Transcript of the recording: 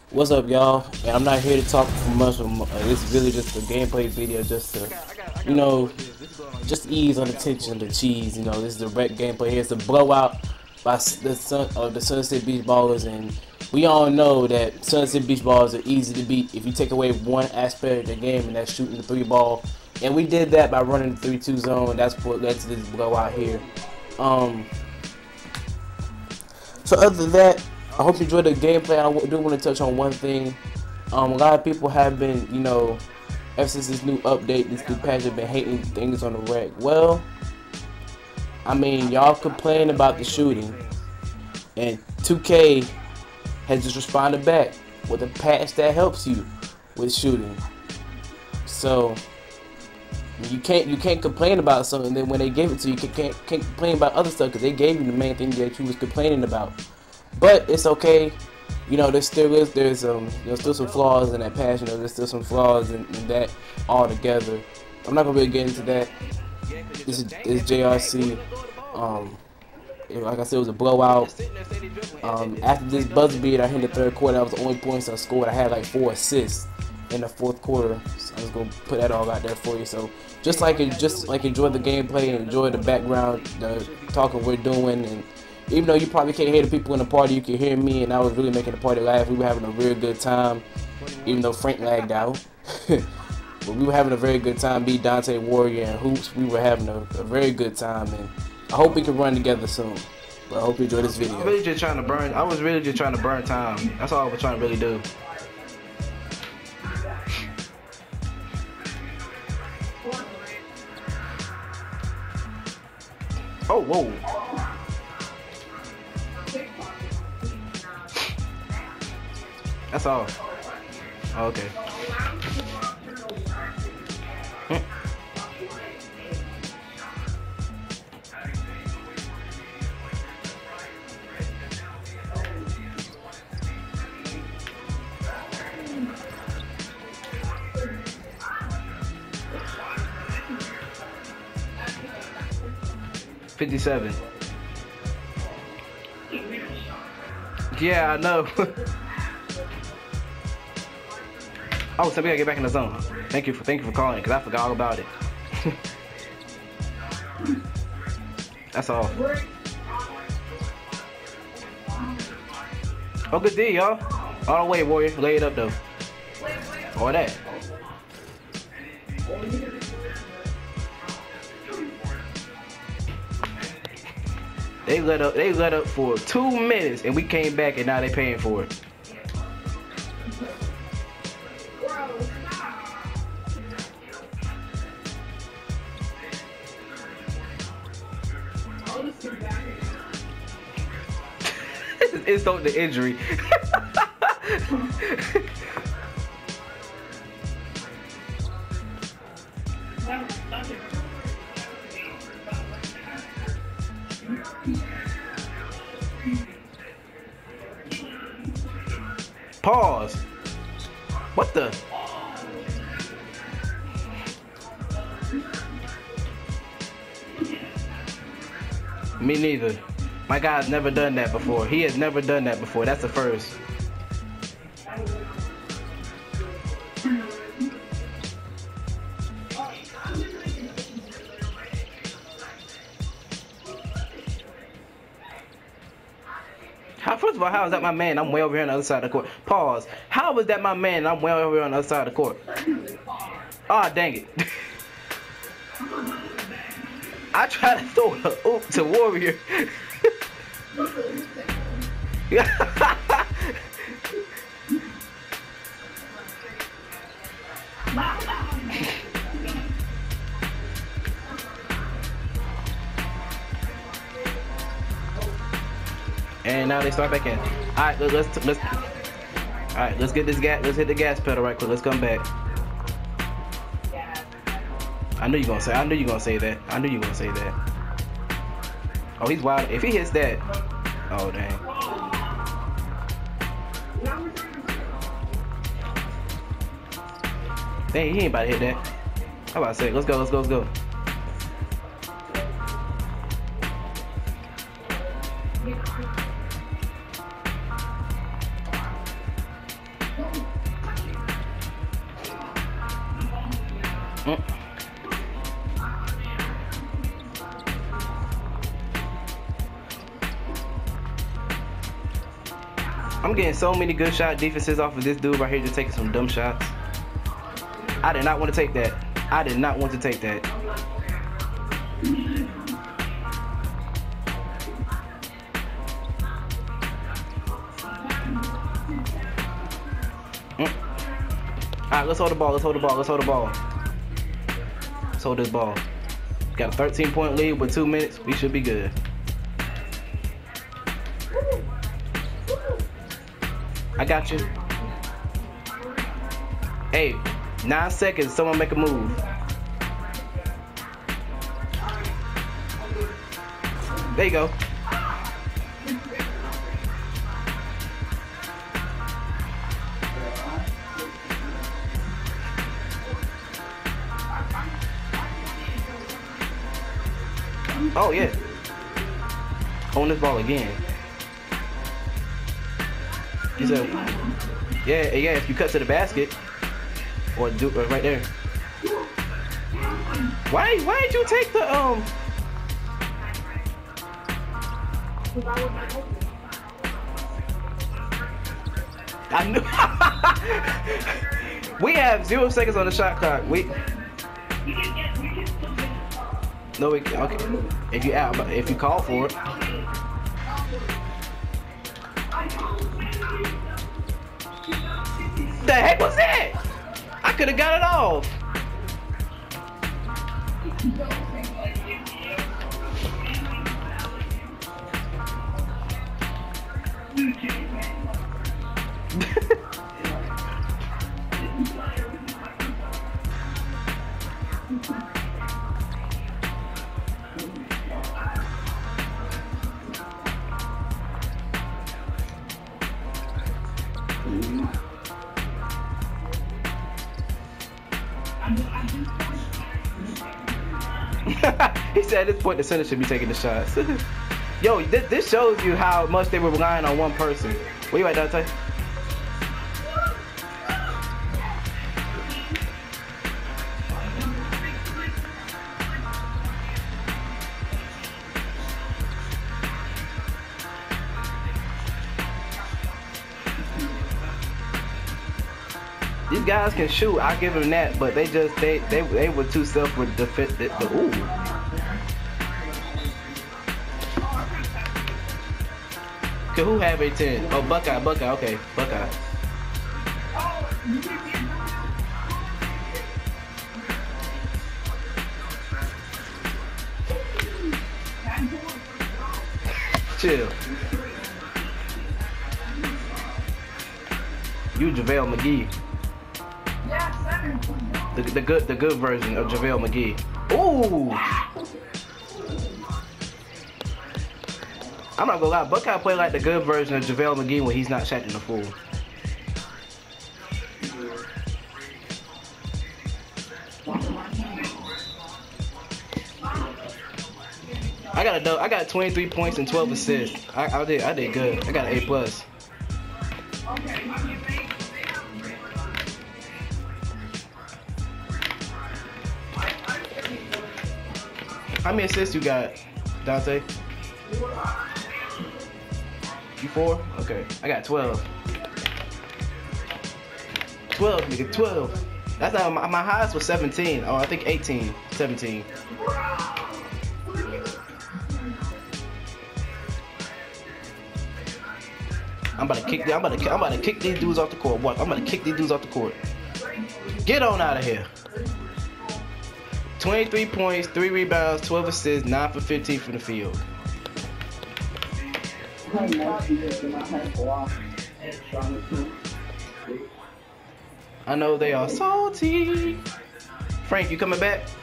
What's up, y'all? And I'm not here to talk for much. This is really just a gameplay video, just to, you know, just ease on the tension, the cheese. You know, this is the direct gameplay. Here's the blowout by the Sunset Beach Ballers, and we all know that Sunset Beach Ballers are easy to beat if you take away one aspect of the game, and that's shooting the 3-ball. And we did that by running the 3-2 zone. That's what led to this blowout here. So other than that, I hope you enjoyed the gameplay. I do want to touch on one thing. A lot of people have been, you know, ever since this new update, this new patch, have been hating things on the wreck. Well, I mean, y'all complain about the shooting, and 2K has just responded back with a patch that helps you with shooting. So you can't complain about something, then when they gave it to you, you can't complain about other stuff because they gave you the main thing that you was complaining about. But it's okay, you know. There's still some flaws in that patch. You know, there's still some flaws in that altogether. I'm not gonna really get into that. This is JRC. Like I said, it was a blowout. After this buzzer beat, I hit the third quarter. That was the only points I scored. I had like 4 assists in the fourth quarter. So I'm just gonna put that all out there for you. So just like enjoy the gameplay and enjoy the background, the talking we're doing, and even though you probably can't hear the people in the party, you can hear me, and I was really making the party laugh. We were having a real good time, even though Frank lagged out. But we were having a very good time. Me, Dante, Warrior, and Hoops, we were having a very good time, and I hope we can run together soon. But I hope you enjoy this video. I was really just trying to burn time. That's all I was trying to really do. Oh, whoa. That's all. Oh, okay. 57. Yeah, I know. Oh, so we gotta get back in the zone. Thank you for calling, cause I forgot all about it. That's all. Oh, good D, y'all. All the way, Warrior. Lay it up though. Or that. They let up for 2 minutes, and we came back, and now they paying for it. It's not the injury. Pause. What the? Me neither. My guy's never done that before. He has never done that before. That's the first. First of all, how is that my man? I'm way over here on the other side of the court. Pause. How is that my man? I'm way over here on the other side of the court. Ah, dang it. I tried to throw a oop to Warrior. And now they start back in. All right, let's get this gas. Let's hit the gas pedal right quick. Let's come back. I knew you gonna say that. I knew you gonna say that. Oh, he's wild. If he hits that, oh dang. Dang, he ain't about to hit that. How about I say, let's go. Mm. I'm getting so many good shot defenses off of this dude right here just taking some dumb shots. I did not want to take that. I did not want to take that. Alright, let's hold the ball. Let's hold the ball. Let's hold the ball. Let's hold this ball. Got a 13-point lead with 2 minutes. We should be good. I got you. Hey, 9 seconds. Someone make a move. There you go. Oh yeah. On this ball again. He said, yeah, if you cut to the basket, or do right there. Why did you take the I knew. We have 0 seconds on the shot clock. No, okay. If you call for it. The heck was that? I could have got it off. He said at this point the center should be taking the shots. Yo, this shows you how much they were relying on one person. Where you at, Dante? These guys can shoot, I give them that, but they were too self with the ooh. Okay, who have a 10? Oh, Buckeye, okay, Buckeye. Chill. You JaVale McGee. The good version of JaVale McGee. Ooh! I'm not gonna lie, Buckeye play like the good version of JaVale McGee when he's not shooting the full. I got 23 points and 12 assists. I did good. I got an A+. How many assists you got, Dante? You 4? Okay. I got 12. 12, nigga, 12. That's not, my highest was 17. Oh, I think 18, 17. I'm about to kick these dudes off the court. What? I'm about to kick these dudes off the court. Get on out of here. 23 points, 3 rebounds, 12 assists, 9 for 15 from the field. I know they are salty. Frank, you coming back?